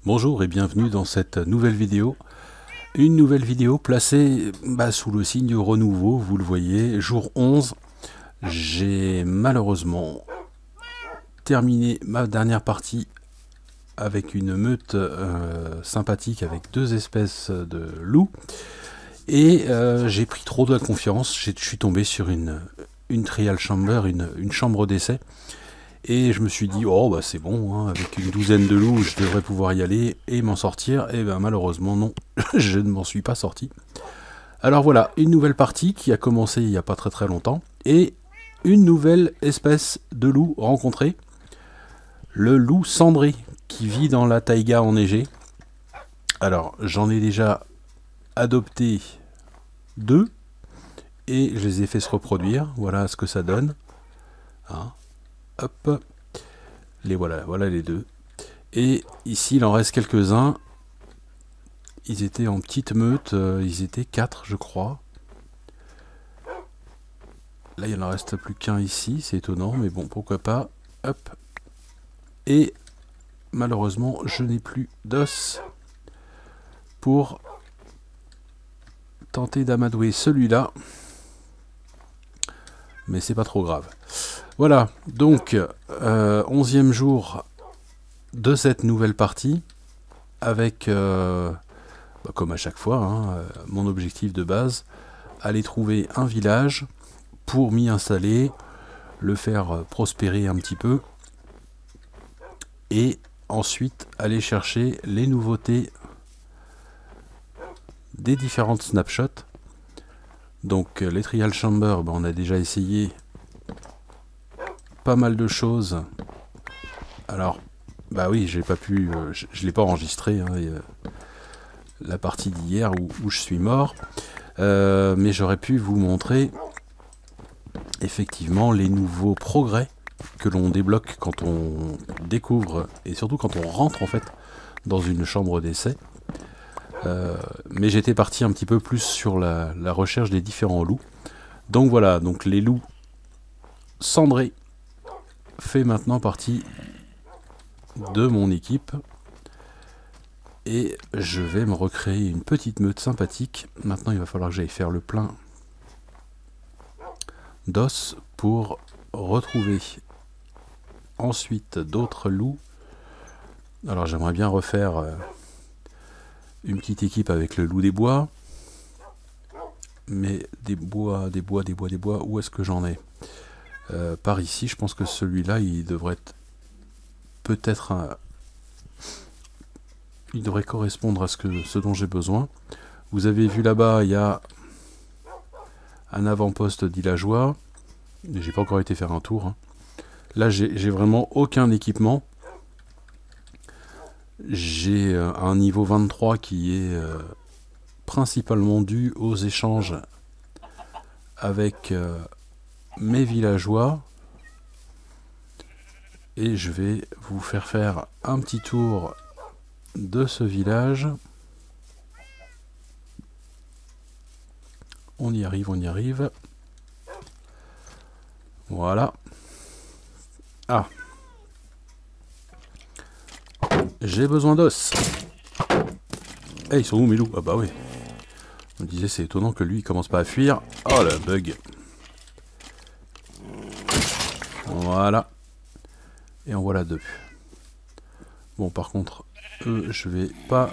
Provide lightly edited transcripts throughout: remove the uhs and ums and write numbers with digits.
Bonjour et bienvenue dans cette nouvelle vidéo. Une nouvelle vidéo placée sous le signe renouveau, vous le voyez, jour 11. J'ai malheureusement terminé ma dernière partie avec une meute sympathique avec deux espèces de loups. Et j'ai pris trop de confiance, je suis tombé sur une trial chamber, une chambre d'essai. Et je me suis dit, oh bah c'est bon, hein, avec une douzaine de loups, je devrais pouvoir y aller et m'en sortir. Et ben malheureusement non, je ne m'en suis pas sorti. Alors voilà, une nouvelle partie qui a commencé il n'y a pas très longtemps. Et une nouvelle espèce de loup rencontrée. Le loup cendré, qui vit dans la taïga enneigée. Alors j'en ai déjà adopté deux. Et je les ai fait se reproduire. Voilà ce que ça donne. Hein. Hop. Voilà les deux. Et ici, il en reste quelques-uns. Ils étaient en petite meute. Ils étaient 4, je crois. Là, il n'en reste plus qu'un ici. C'est étonnant, mais bon, pourquoi pas. Hop. Et malheureusement, je n'ai plus d'os pour tenter d'amadouer celui-là. Mais c'est pas trop grave. Voilà, donc 11e jour de cette nouvelle partie, avec, comme à chaque fois, hein, mon objectif de base, aller trouver un village pour m'y installer, le faire prospérer un petit peu, et ensuite aller chercher les nouveautés des différentes snapshots. Donc les trial chambers, on a déjà essayé pas mal de choses. Alors bah oui, j'ai pas pu, je l'ai pas enregistré, hein, la partie d'hier où je suis mort, mais j'aurais pu vous montrer effectivement les nouveaux progrès que l'on débloque quand on découvre, et surtout quand on rentre en fait dans une chambre d'essai. Mais j'étais parti un petit peu plus sur la recherche des différents loups. Donc voilà, donc les loups cendrés fait maintenant partie de mon équipe. Et je vais me recréer une petite meute sympathique. Maintenant, il va falloir que j'aille faire le plein d'os pour retrouver ensuite d'autres loups. Alors, j'aimerais bien refaire une petite équipe avec le loup des bois. Mais des bois, où est-ce que j'en ai? Par ici, je pense que celui-là, il devrait être peut-être il devrait correspondre à ce dont j'ai besoin. Vous avez vu là-bas, il y a un avant-poste villageois. J'ai pas encore été faire un tour. Hein. Là, j'ai vraiment aucun équipement. J'ai un niveau 23 qui est principalement dû aux échanges avec mes villageois. Et je vais vous faire un petit tour de ce village. On y arrive, on y arrive. Voilà. Ah. J'ai besoin d'os. Eh, ils sont où mes loups? Ah bah oui. On me disait c'est étonnant que lui il commence pas à fuir. Oh le bug. Voilà. Et en voilà deux. Bon par contre, eux je vais pas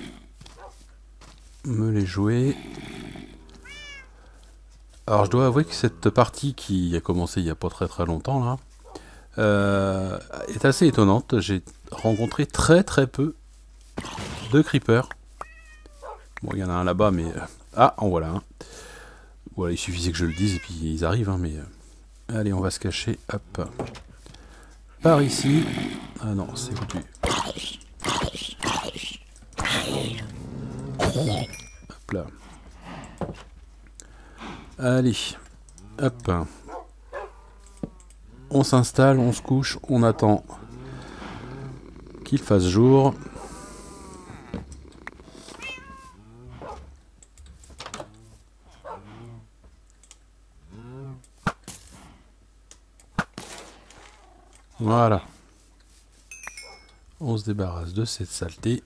me les jouer. Alors je dois avouer que cette partie qui a commencé il n'y a pas très longtemps là, est assez étonnante. J'ai rencontré très peu de creepers. Bon, il y en a un là-bas, mais... Ah, en voilà un. Voilà, il suffisait que je le dise et puis ils arrivent, hein, mais... Allez, on va se cacher, hop. Par ici. Ah non, c'est foutu. Hop là. Allez, hop. On s'installe, on se couche, on attend qu'il fasse jour. Voilà. on se débarrasse de cette saleté.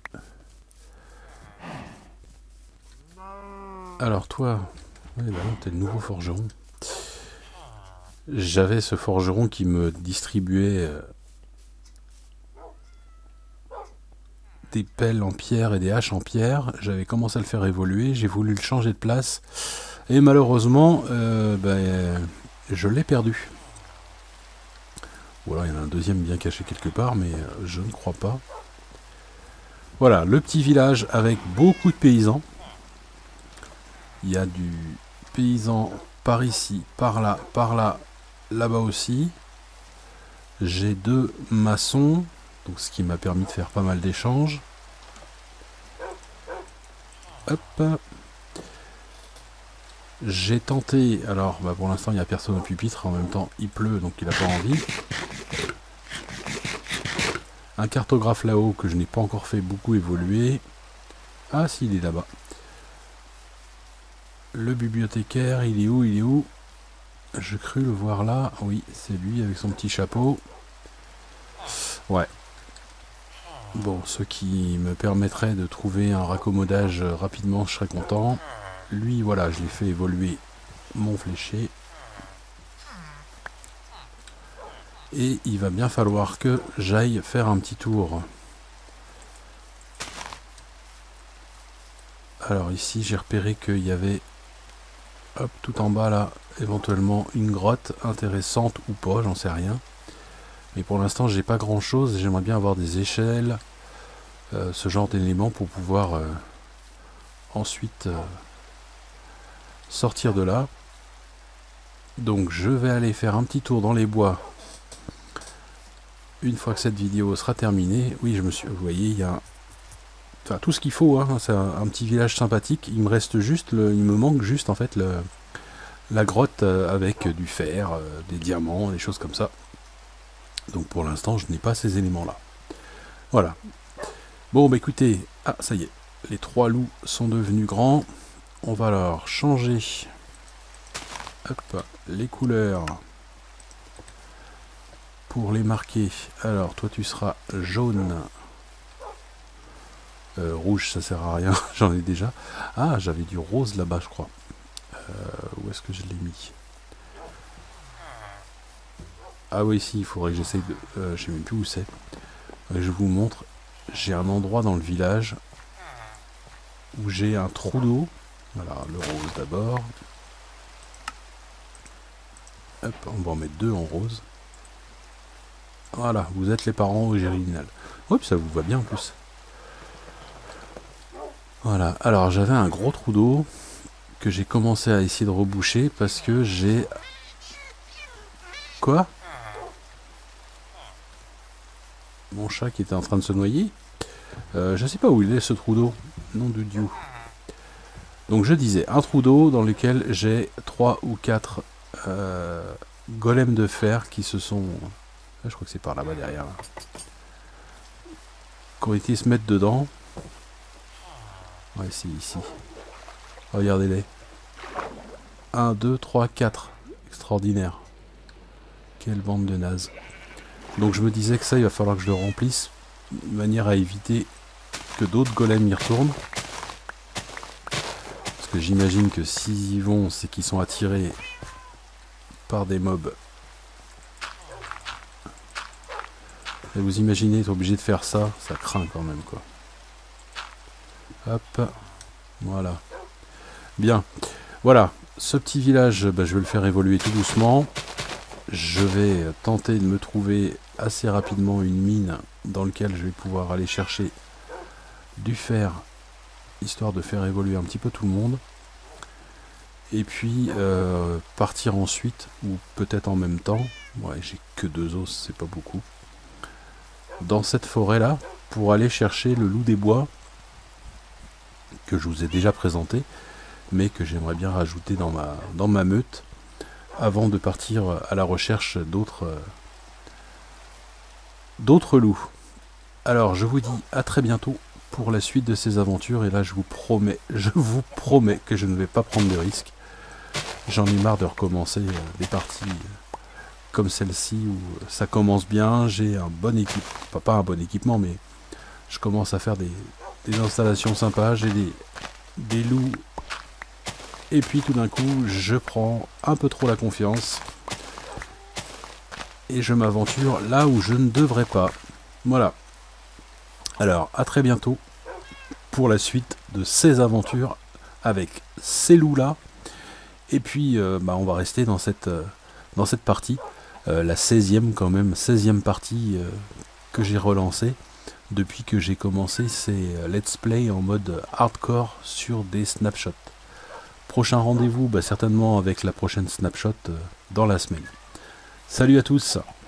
Alors toi, ouais, bah non, t'es le nouveau forgeron. J'avais ce forgeron qui me distribuait des pelles en pierre et des haches en pierre. J'avais commencé à le faire évoluer, j'ai voulu le changer de place. Et malheureusement, je l'ai perdu. Ou alors il y en a un deuxième bien caché quelque part, mais je ne crois pas. Voilà, le petit village avec beaucoup de paysans. Il y a du paysan par ici, par là, là-bas aussi. J'ai 2 maçons, donc ce qui m'a permis de faire pas mal d'échanges. Hop. J'ai tenté, alors bah pour l'instant il n'y a personne au pupitre, en même temps il pleut donc il n'a pas envie. Un cartographe là-haut que je n'ai pas encore fait beaucoup évoluer. Ah si, il est là-bas. Le bibliothécaire, il est où? Il est où? Je crus le voir là. Oui, c'est lui avec son petit chapeau. Ouais. Bon, ce qui me permettrait de trouver un raccommodage rapidement, je serais content. Lui, voilà, je l'ai fait évoluer mon fléché. Et il va bien falloir que j'aille faire un petit tour. Alors ici, j'ai repéré qu'il y avait, hop, tout en bas là, éventuellement une grotte intéressante ou pas, j'en sais rien. Mais pour l'instant, j'ai pas grand chose. J'aimerais bien avoir des échelles, ce genre d'éléments pour pouvoir ensuite sortir de là. Donc je vais aller faire un petit tour dans les bois une fois que cette vidéo sera terminée. Oui, vous voyez, il y a enfin, tout ce qu'il faut, hein. C'est un petit village sympathique. Il me reste juste, il me manque juste en fait la grotte avec du fer, des diamants, des choses comme ça. Donc pour l'instant, je n'ai pas ces éléments-là. Voilà. Bon, bah écoutez, ah ça y est, les 3 loups sont devenus grands. On va leur changer, hop, les couleurs pour les marquer. Alors, toi tu seras jaune. Rouge, ça sert à rien, j'en ai déjà. Ah, j'avais du rose là-bas, je crois. Où est-ce que je l'ai mis? Ah oui, si, il faudrait que j'essaye de... je sais même plus où c'est. Je vous montre. J'ai un endroit dans le village où j'ai un trou d'eau. Voilà, le rose d'abord. Hop, on va en mettre 2 en rose. Voilà, vous êtes les parents originales. Hop, ça vous va bien en plus. Voilà, alors j'avais un gros trou d'eau que j'ai commencé à essayer de reboucher parce que j'ai... Quoi? Mon chat qui était en train de se noyer. Je sais pas où il est ce trou d'eau. Nom de Dieu. Donc je disais, un trou d'eau dans lequel j'ai 3 ou 4 golems de fer qui se sont... je crois que c'est par là-bas derrière. Là. Qui ont été se mettre dedans. Ouais, c'est ici. Regardez-les. 1, 2, 3, 4. Extraordinaire. Quelle bande de nazes. Donc je me disais que ça, il va falloir que je le remplisse. De manière à éviter que d'autres golems y retournent. Parce que j'imagine que s'ils y vont, c'est qu'ils sont attirés par des mobs. Et vous imaginez être obligé de faire ça, ça craint quand même quoi. Hop, voilà. Bien, voilà, ce petit village, bah, je vais le faire évoluer tout doucement. Je vais tenter de me trouver assez rapidement une mine dans laquelle je vais pouvoir aller chercher du fer, histoire de faire évoluer un petit peu tout le monde. Et puis partir ensuite, ou peut-être en même temps, ouais j'ai que 2 os, c'est pas beaucoup, dans cette forêt là, pour aller chercher le loup des bois, que je vous ai déjà présenté, mais que j'aimerais bien rajouter dans ma meute, avant de partir à la recherche d'autres loups. Alors je vous dis à très bientôt pour la suite de ces aventures, et là je vous promets que je ne vais pas prendre de risques. J'en ai marre de recommencer des parties comme celle-ci où ça commence bien, j'ai un bon équipement, pas un bon équipement, mais je commence à faire des installations sympas, j'ai des loups, et puis tout d'un coup je prends un peu trop la confiance et je m'aventure là où je ne devrais pas. Voilà. Alors à très bientôt pour la suite de ces aventures avec ces loups là, et puis on va rester dans cette partie, la 16e quand même, 16e partie que j'ai relancée depuis que j'ai commencé ces let's play en mode hardcore sur des snapshots. Prochain rendez-vous certainement avec la prochaine snapshot dans la semaine. Salut à tous!